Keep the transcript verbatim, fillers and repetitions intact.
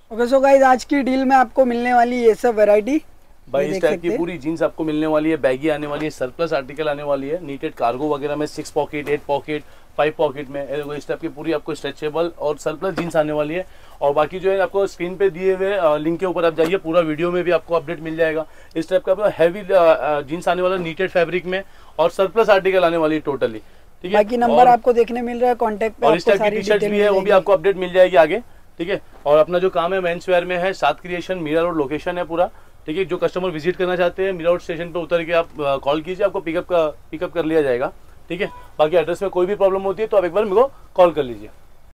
Okay so guys, आज की deal में आपको मिलने वाली ये सब वैरायटी भाई इस टाइप की पूरी जीन्स आपको मिलने वाली है, बैगी आने वाली है, सरप्लस आर्टिकल आने वाली है, नीटेड कार्गो वगैरह में six pocket, eight pocket, five pocket में इस टाइप की पूरी आपको स्ट्रेचेबल और सरप्लस जीन्स आने वाली है। और बाकी जो है आपको स्क्रीन पे दिए हुए लिंक के ऊपर आप जाइए, पूरा वीडियो में भी आपको अपडेट मिल जाएगा। इस टाइप का हैवी जीन्स आने वाला नीटेड फैब्रिक में और सरप्लस आर्टिकल आने वाली है टोटली, ठीक है। बाकी नंबर आपको देखने मिल रहा है कॉन्टेक्ट पे, और इस टाइप की टी शर्ट भी है, वो भी आपको अपडेट मिल जाएगी आगे, ठीक है। और अपना जो काम है मेंस वेयर में है, सात क्रिएशन, मीरा रोड लोकेशन है पूरा, ठीक है। जो कस्टमर विजिट करना चाहते हैं मीरा रोड स्टेशन पे उतर के आप कॉल कीजिए, आपको पिकअप का पिकअप कर लिया जाएगा, ठीक है। बाकी एड्रेस में कोई भी प्रॉब्लम होती है तो आप एक बार मेरे को कॉल कर लीजिए।